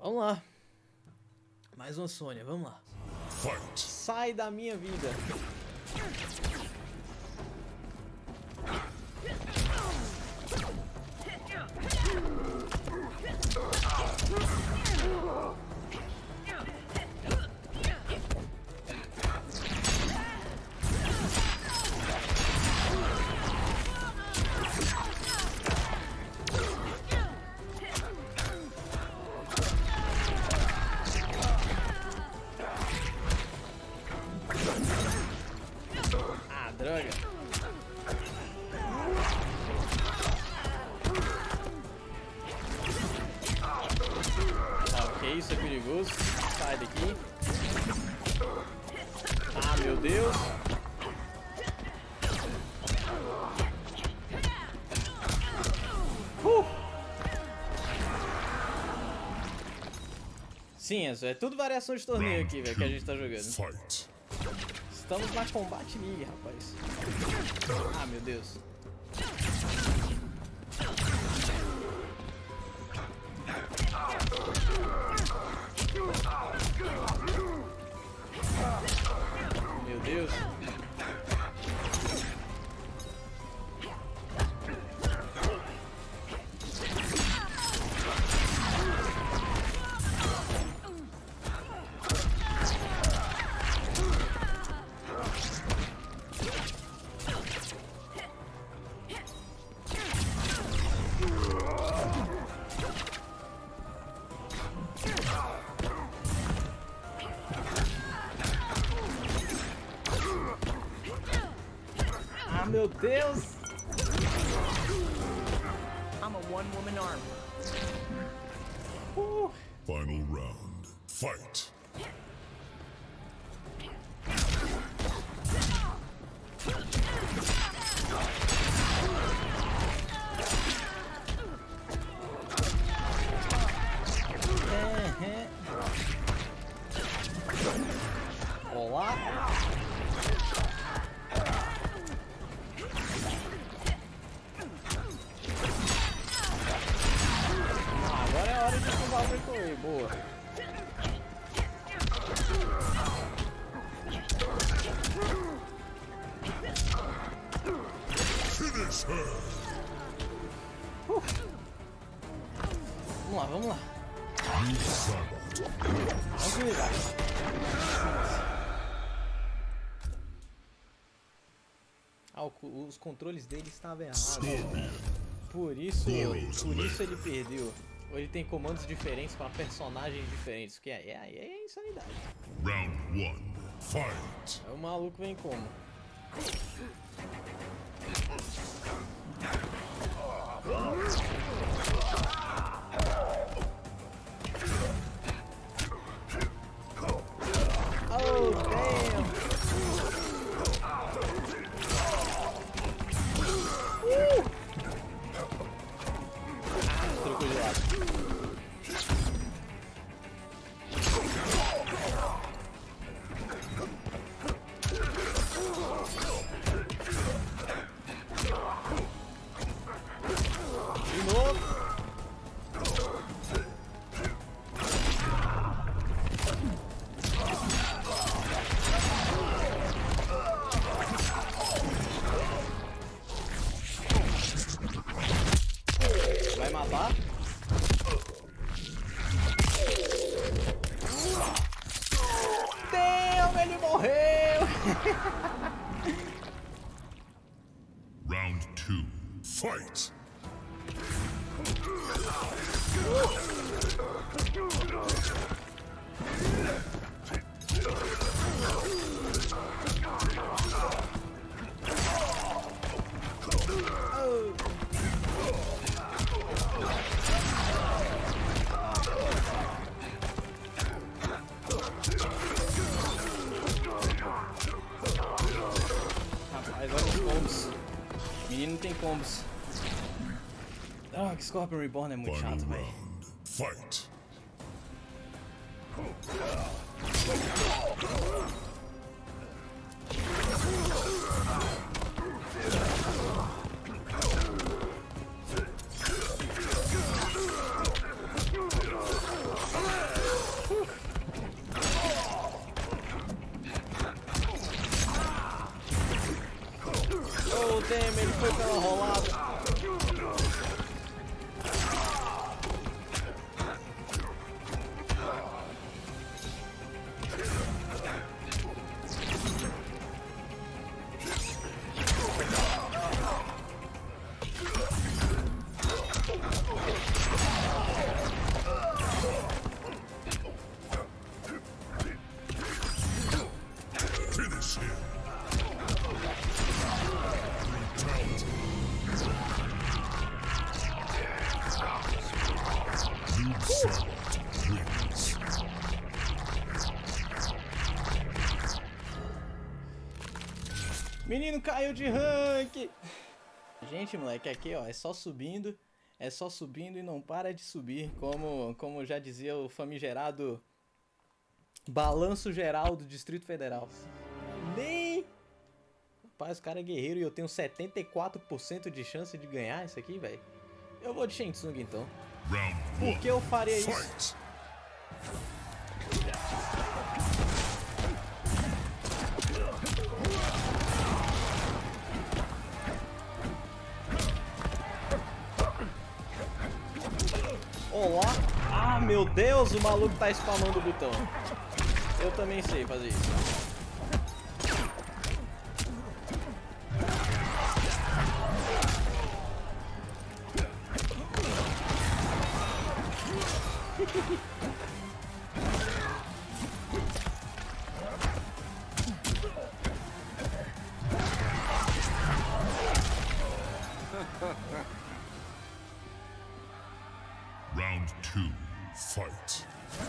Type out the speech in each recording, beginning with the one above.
Vamos lá. Mais uma Sônia, vamos lá. Fight. Sai da minha vida. Ah, droga. Ok, isso é perigoso. Sai daqui. Ah, meu Deus. Sim, Enzo, é tudo variação de torneio aqui, velho, que a gente tá jogando. Fight. Estamos na Combat League, rapaz. Ah, meu Deus. Meu Deus. Ah, meu Deus! I'm a one-woman army. Final round. Fight. Olá! Agora é hora de usar o breakaway, boa. Finish her. Vamos lá, vamos lá. You suck. Tranquilidade. Ah, os controles dele estavam errados. Scorpion. Por isso ele perdeu. Ou ele tem comandos diferentes para personagens diferentes, que é insanidade. Round 1. Fight. Aí o maluco vem como? Oh, damn! Trocou de lado. De novo. Vai matar? Damn, ele morreu! Round 2. Fight. Rapaz, olha os combos. Menino não tem combos. Ah, que Scorpion Reborn é muito Final chato, velho. round. Fight. damn, ele foi pela rolada. Finish him. Noob Saibot wins. Menino caiu de rank. Gente, moleque, aqui ó, é só subindo e não para de subir, como já dizia o famigerado balanço geral do Distrito Federal. Nem... Rapaz, o cara é guerreiro e eu tenho 74% de chance de ganhar isso aqui, velho. Eu vou de Shang Tsung então. Round Por que eu faria isso? fight. Olá! Ah, meu Deus, o maluco tá spamando o botão. Eu também sei fazer isso. Round 2, fight.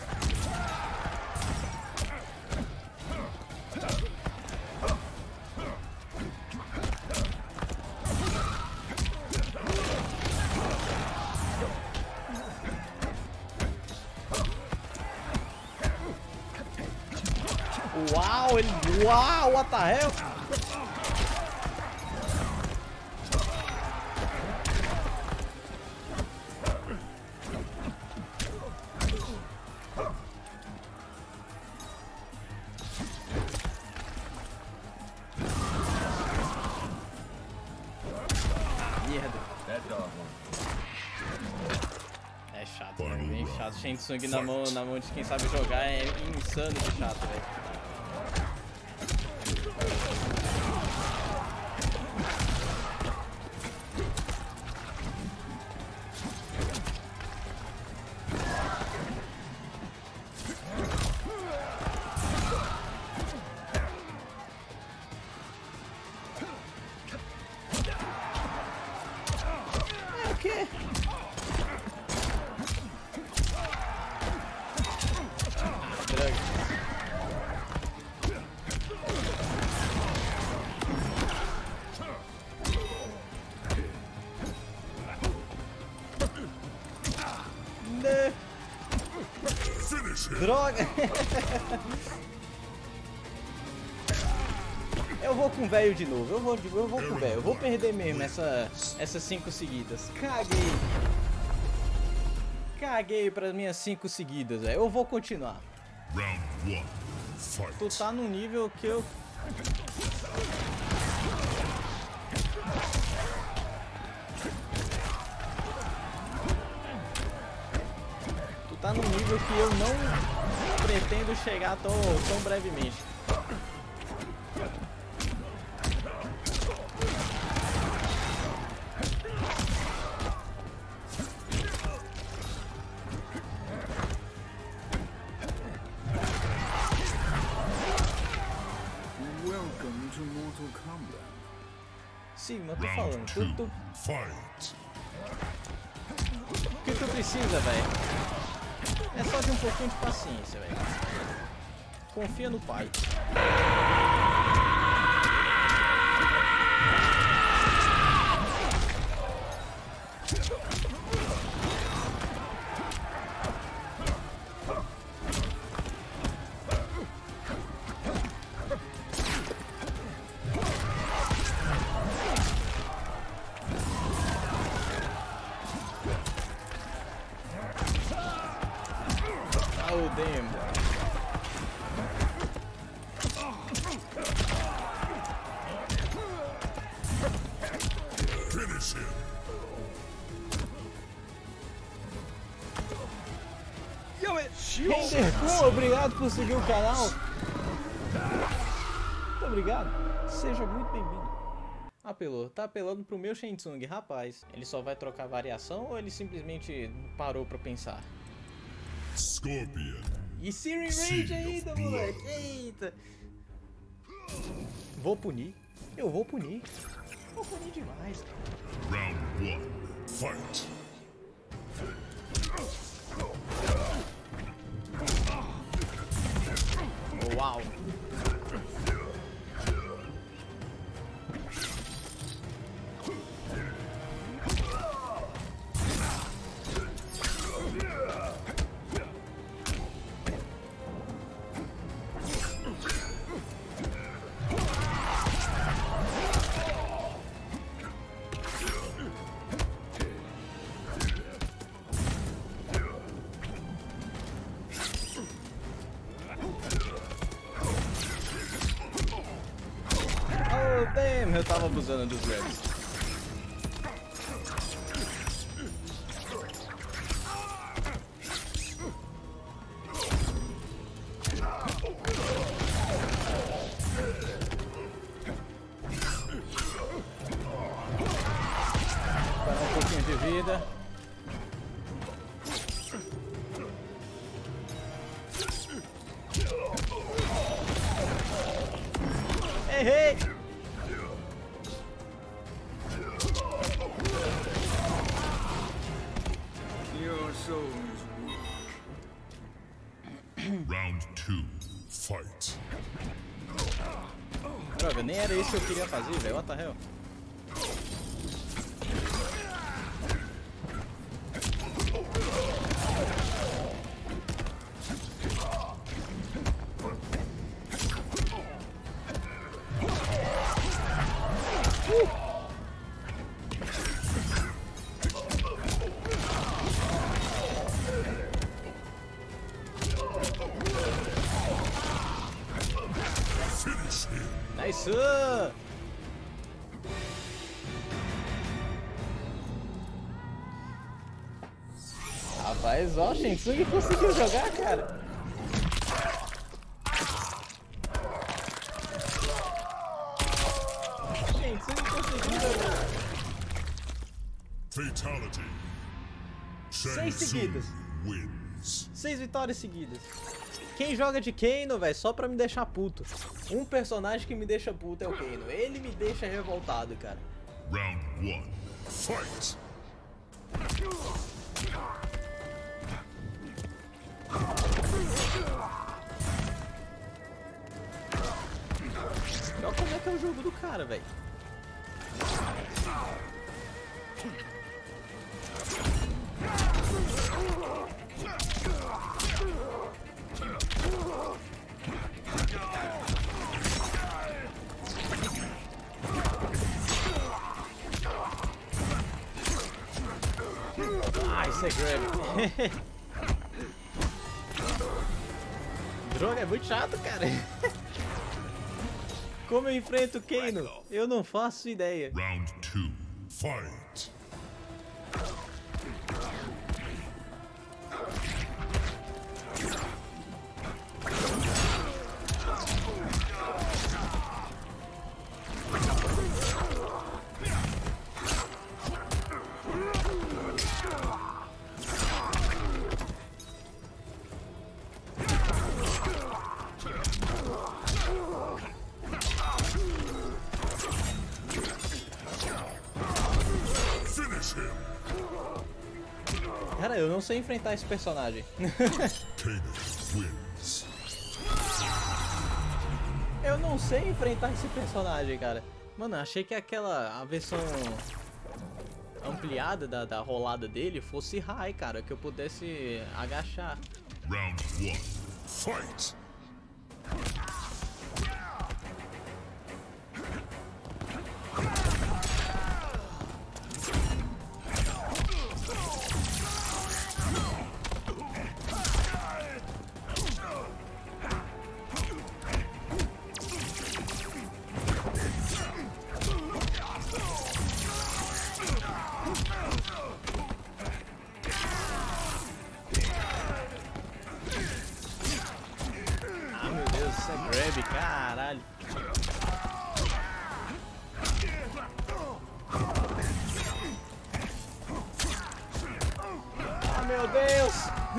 Uau, ele... Uau, what the hell? Merda. É chato, né? Bem chato. Shang Tsung na mão de quem sabe jogar é insano de chato, velho. É o quê? Droga. Né? Finish him. Droga! Eu vou com o velho de novo, eu vou com o velho, eu vou perder mesmo essas 5 seguidas. Caguei para minhas 5 seguidas, velho. Eu vou continuar. Round 1, fight. Tu tá num nível que eu... Tu tá num nível que eu não pretendo chegar tão brevemente. Welcome to Mortal Kombat. Sigma, eu tô Round falando. 2, fight. O que tu precisa, velho? É só de um pouquinho de paciência, velho. Confia no pai. Oh, damn. Finish him. Renderku, obrigado por seguir o canal. Muito obrigado. Seja muito bem-vindo. Apelou. Tá apelando pro meu Shensung, rapaz. Ele só vai trocar variação ou ele simplesmente parou pra pensar? Scorpion. E Siri Rage ainda, moleque. Eita. Vou punir. Eu vou punir. Vou punir demais, cara. Round 1. Fight. Uau. Damn, eu tava abusando dos grabs. Parar um pouquinho de vida. Errei! Your soul is weak. Round 2. Fight. Droga, nem era isso que eu queria fazer, velho. What the hell? Finish him. Nice! Rapaz, ó, Shensung conseguiu jogar, cara. Shensung conseguiu jogar. Fatality. 6 seguidas. Wins. 6 vitórias seguidas. Quem joga de Kano, velho, só pra me deixar puto. Um personagem que me deixa puto é o Kano. Ele me deixa revoltado, cara. Round 1. Fight. Olha como é que é o jogo do cara, velho. Ah, isso é grab. Droga, é muito chato, cara. Como eu enfrento o Kano? Eu não faço ideia. Round 2. Fight. Finish him. Cara, eu não sei enfrentar esse personagem. Kano wins. Eu não sei enfrentar esse personagem, cara. Mano, achei que a versão ampliada da rolada dele fosse high, cara, que eu pudesse agachar. Round 1. Fight. Isso é grab, caralho. Ah, meu Deus!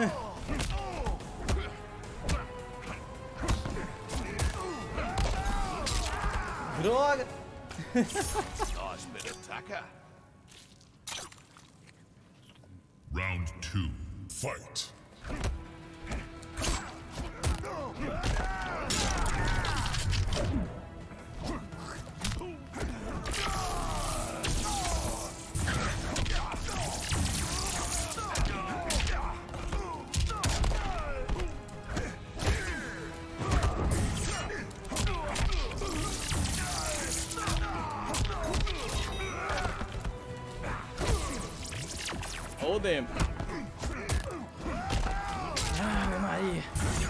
Droga! Nice bit of attacker. Round 2. Fight. Hold him. Ave Maria.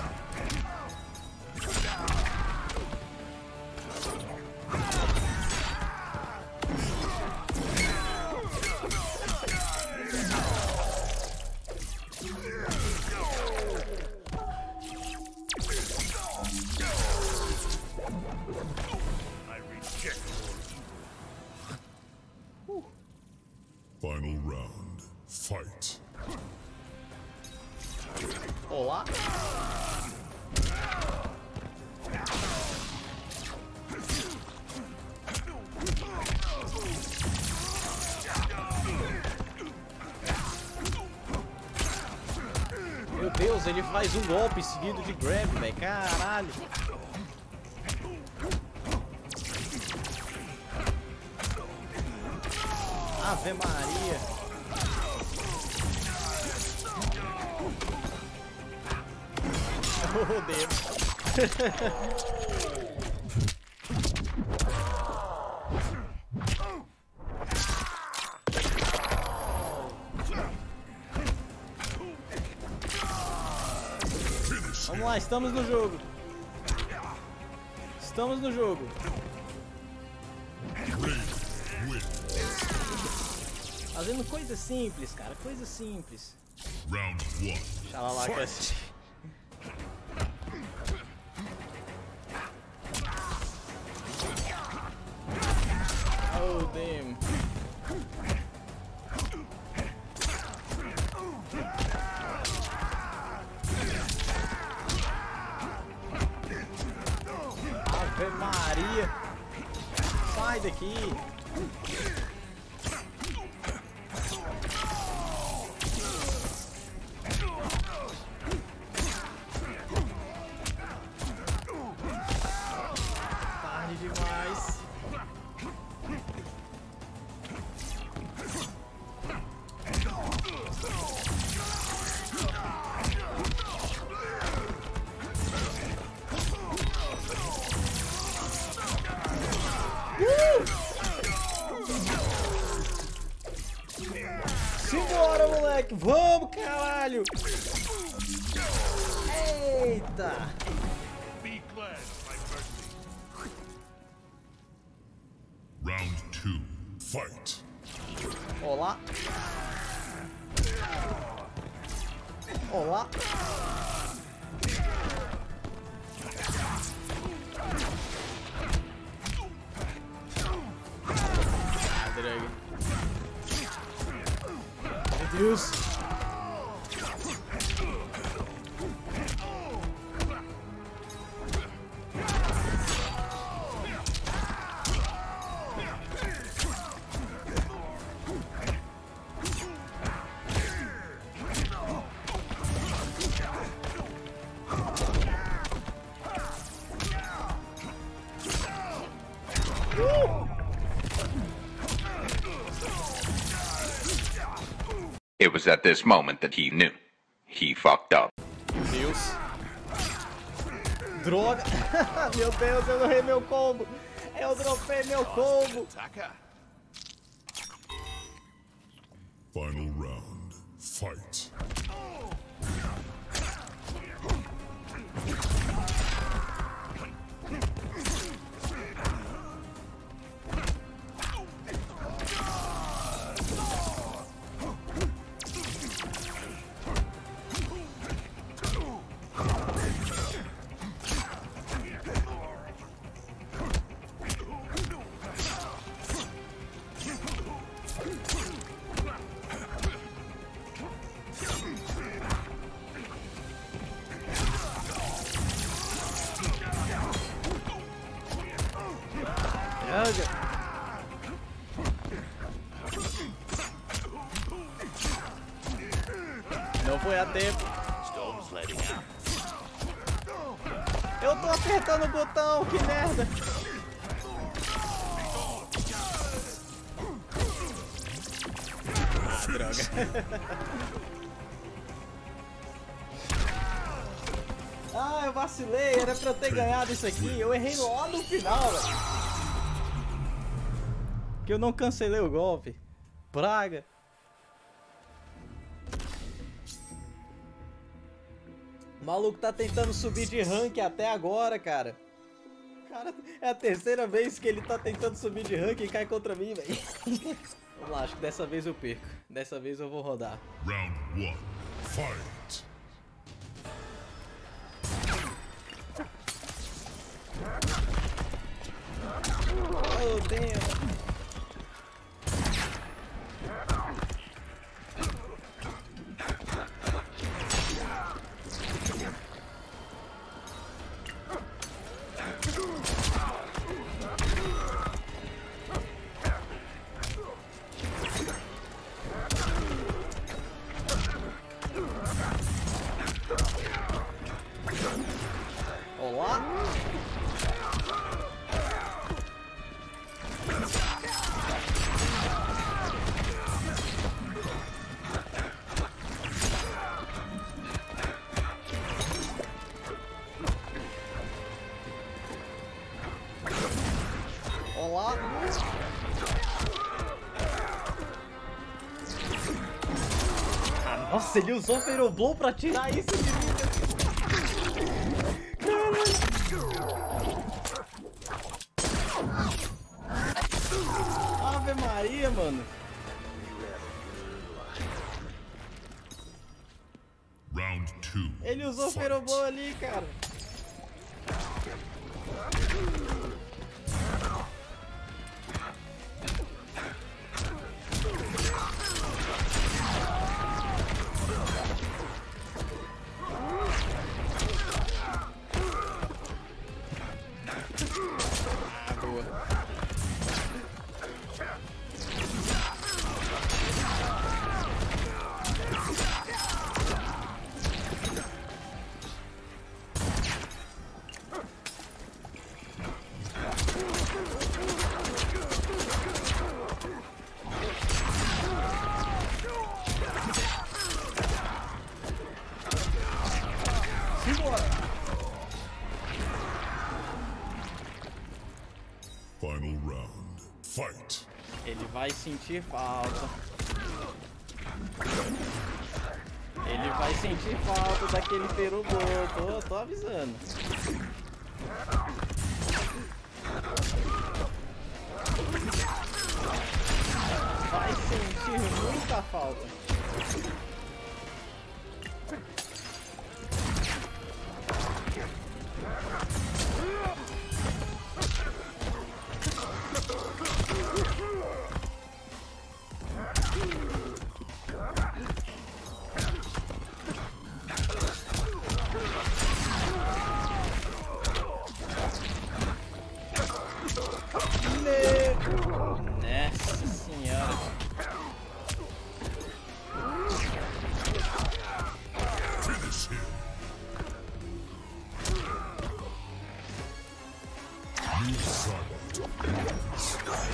Final round. Fight. Olá. Meu Deus, ele faz um golpe seguido de grab, velho. Caralho. Ave Maria. Oh, Deus. Vamos lá, estamos no jogo. Estamos no jogo. Fazendo coisa simples, cara. Coisa simples. Round 1. Xalalacas. Oh, damn. Ave Maria. Sai daqui. Tarde demais. Simbora, moleque! Vamos, caralho! Eita! Be glad of my mercy. Round 2. Fight. Olá! Olá! Ah, droga! Meu Deus! It was at this moment that he knew. He fucked up. Meu Deus! Droga! Meu Deus, eu errei meu combo! Eu dropei meu combo! Attacker. Final round. Fight. Droga. Não foi a tempo. Storm's letting out. Eu tô apertando o botão, que merda. Ah, droga. Ah, eu vacilei, era pra eu ter ganhado isso aqui. Eu errei lá no final, velho. Que eu não cancelei o golpe. Praga. O maluco tá tentando subir de rank até agora, cara. Cara, é a terceira vez que ele tá tentando subir de rank e cai contra mim, velho. Vamos lá, acho que dessa vez eu perco. Dessa vez eu vou rodar. Round 1. Fight. Oh, damn. Olá. Olá. Ah, nossa, ele usou Feroblow pra tirar isso de mim. Ave Maria, mano. Round 2. Ele usou Feroblow ali, cara. Ah, boa. Final round. Fight. Ele vai sentir falta. Ele vai sentir falta daquele Feroblow. Tô avisando. Vai sentir muita falta. Nossa senhora. Finish him. New Sabbath wins.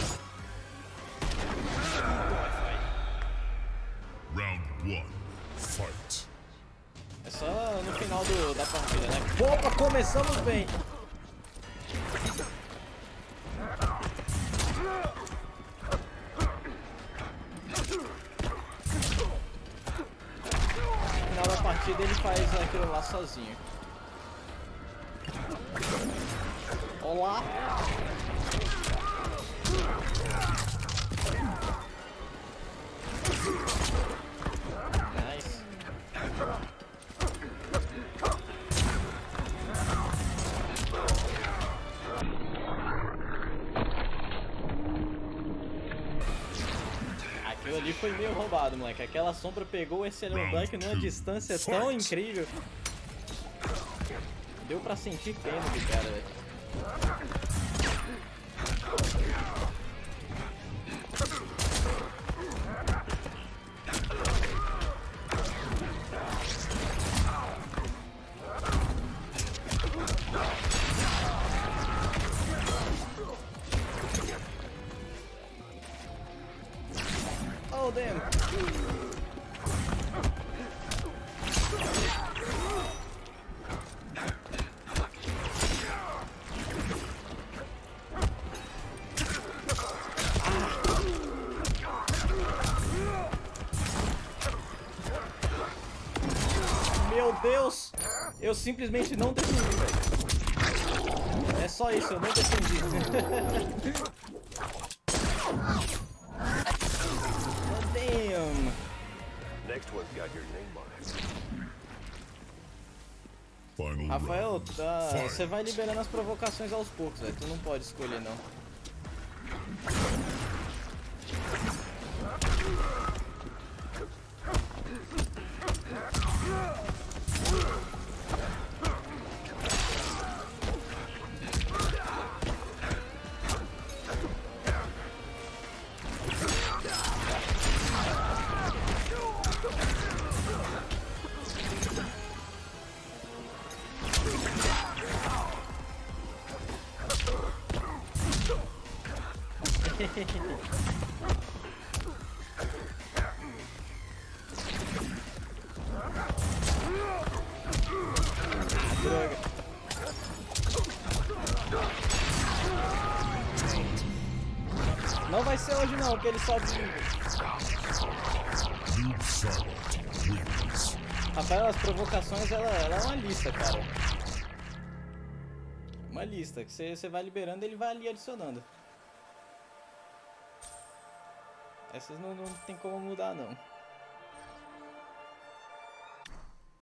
Round 1. Fight. É só no final da partida, né? Opa, começamos bem. No final da partida ele faz aquilo lá sozinho. Olá. Nice. Aquilo ali foi meio roubado, moleque. Aquela sombra pegou esse Elemblanc numa distância tão incrível. Deu pra sentir pena do cara, velho. Eu simplesmente não defendi, velho. É só isso, eu não defendi. Damn. Next one's got your name on it. Final Rafael, round. você vai liberando as provocações aos poucos, velho. Tu não pode escolher, não. Droga. Não vai ser hoje não, que ele sobe. Noob Saibot wins. Rafael, as provocações, ela é uma lista, cara. Uma lista, que você vai liberando, ele vai ali adicionando. Essas não tem como mudar, não.